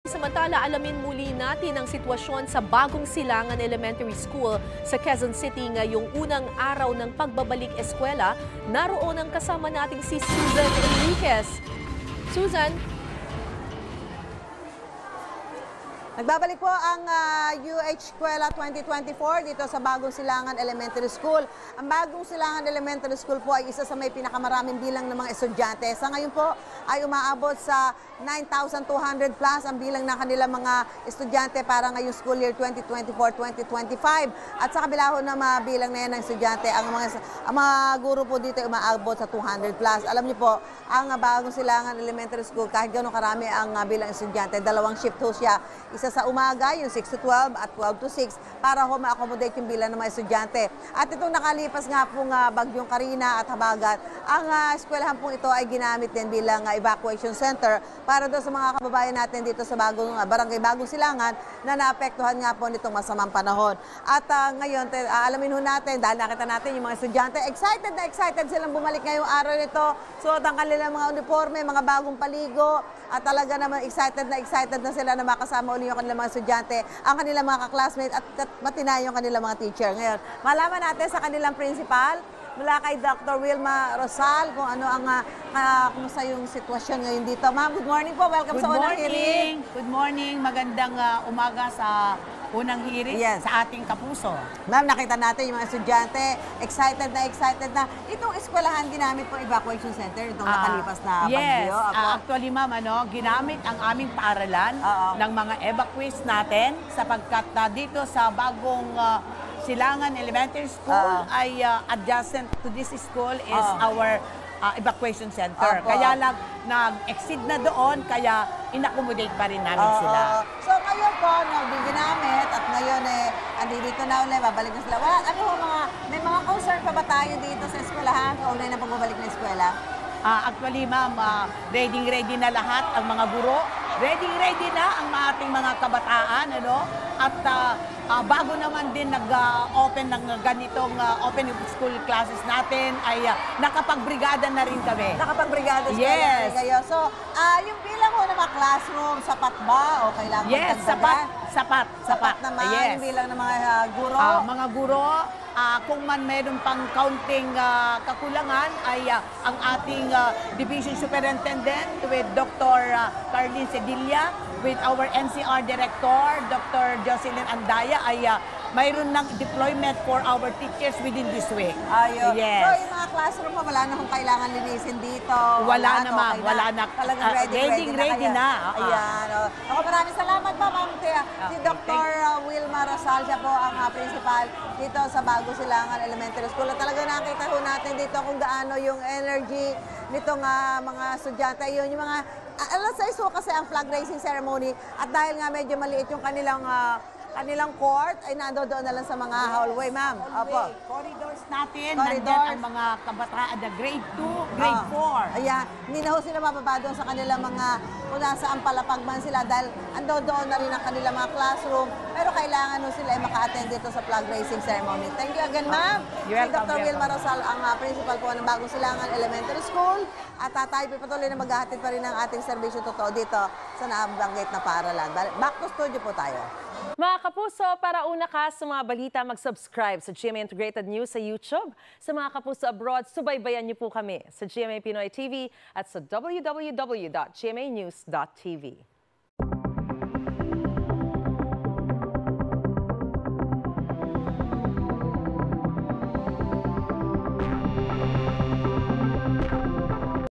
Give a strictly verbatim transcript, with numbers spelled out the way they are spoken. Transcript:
Samantala, alamin muli natin ang sitwasyon sa Bagong Silangan Elementary School sa Quezon City ngayong unang araw ng pagbabalik eskwela. Naroon ang kasama nating si Susan Enriquez. Susan? Nagbabalik po ang uh, U H Eskwela twenty twenty-four dito sa Bagong Silangan Elementary School. Ang Bagong Silangan Elementary School po ay isa sa may pinakamaraming bilang ng mga estudyante. Sa ngayon po ay umaabot sa nine thousand two hundred plus ang bilang ng kanilang mga estudyante para ngayong school year twenty twenty-four twenty twenty-five. At sa kabila ho ng mga bilang na yan ng estudyante, ang mga, ang mga guro po dito ay umaabot sa two hundred plus. Alam niyo po, ang uh, Bagong Silangan Elementary School, kahit gano'ng karami ang uh, bilang estudyante, dalawang shift ho siya. Isa sa umaga, yung six to twelve at twelve to six para ho ma-accommodate yung bilang ng mga estudyante. At itong nakalipas nga pong uh, Bagyong Karina at Habagat, ang uh, eskwelahan pong ito ay ginamit din bilang uh, evacuation center para doon sa mga kababayan natin dito sa bagong, uh, Barangay Bagong Silangan na naapektuhan nga po nitong masamang panahon. At uh, ngayon, uh, alamin ho natin, dahil nakita natin yung mga estudyante, excited na excited silang bumalik ngayong araw nito. Suot ang kanilang mga uniforme, mga bagong paligo, at talaga naman excited na excited na sila na makasama uli yung kanilang mga estudyante, ang kanilang mga ka-classmates at matinay yung kanilang mga teacher. Ngayon, malaman natin sa kanilang principal, mula kay Doctor Wilma Rosal, kung ano ang, uh, uh, kumusta yung sitwasyon ngayon dito. Ma'am, good morning po. Welcome good sa unang morning. hearing. Good morning. Magandang uh, umaga sa unang hearing yes. sa ating kapuso. Ma'am, nakita natin yung mga estudyante, excited na excited na. Itong eskwelahan ginamit po evacuation center, itong uh, nakalipas na yes. bagyo. Yes, uh, actually ma'am, ano, ginamit ang aming paaralan uh -oh. ng mga evacuees natin sapagkat uh, dito sa Bagong uh, Silangan Elementary School uh -oh. ay uh, adjacent to this school is uh -oh. our Uh, evacuation center. Opo. Kaya lang nag-exceed na doon, kaya in-accommodate pa rin namin uh, sila. So ngayon po, no, ginamit at ngayon eh, andito na ulit, babalik na sila. Wala, ano ho, mga, may mga concern pa ba tayo dito sa eskwelahan o ulit na pagbabalik na eskwela? Uh, actually ma'am, uh, ready-ready na lahat ang mga guro. Ready-ready na ang ating mga kabataan, ano? At uh, uh, bago naman din nag-open uh, ng ganitong uh, open school classes natin, ay uh, nakapagbrigada na rin kami. Nakapagbrigada sila yes. na kayo. So, uh, yung bilang ho ng mga classroom, sapat ba o kailangan yes, magdagdagan? sapat. Sapat. Sapat, sapat naman yes. yung bilang ng mga uh, guro? Uh, mga guro, uh, kung man meron pang counting uh, kakulangan, ay uh, ang ating uh, Division Superintendent with Doctor Uh, Carlin Sedilla, with our N C R Director, Doctor Jocelyn Andaya, ay uh, mayroon ng deployment for our teachers within this week. Ayun. Yes. So, yung mga classroom mo, wala na kung kailangan linisin dito. Wala na, ma'am. Okay wala na. Talagang Uh, ready, ready, ready, ready na. na. na. Ayan. Oh. Ako, maraming salamat pa, ma'am. Si Okay. Doctor Wilma Rosal, siya po ang uh, principal dito sa Bagong Silangan Elementary School. At talaga nakita ho natin dito kung gaano yung energy nitong uh, mga estudyante. Yun, yung mga alas sais ho kasi ang flag raising ceremony at dahil nga medyo maliit yung kanilang uh, kanilang court ay nandoon na lang sa mga hallway, ma'am. Opo. Corridors natin, Corridors. nandyan ang mga kabataan na grade two, grade four. Oh. Ayan, hindi na ho sila mababa doon sa kanilang mga kung nasaan palapag man sila dahil ando doon na rin ang kanilang mga classroom. Pero kailangan ho sila ay maka-attend dito sa flag raising ceremony. Thank you again, ma'am. Si Doctor Wilma Rosal, ang uh, principal po ng Bagong Silangan Elementary School. At uh, tayo patuloy na maghahatid pa rin ng ating serbisyo totoo dito sa nabanggit na paaralan. Back to studio po tayo. Mga kapuso, para una ka sa mga balita, mag-subscribe sa G M A Integrated News sa YouTube. Sa mga kapuso abroad, subaybayan niyo po kami sa G M A Pinoy T V at sa w w w dot g m a news dot t v.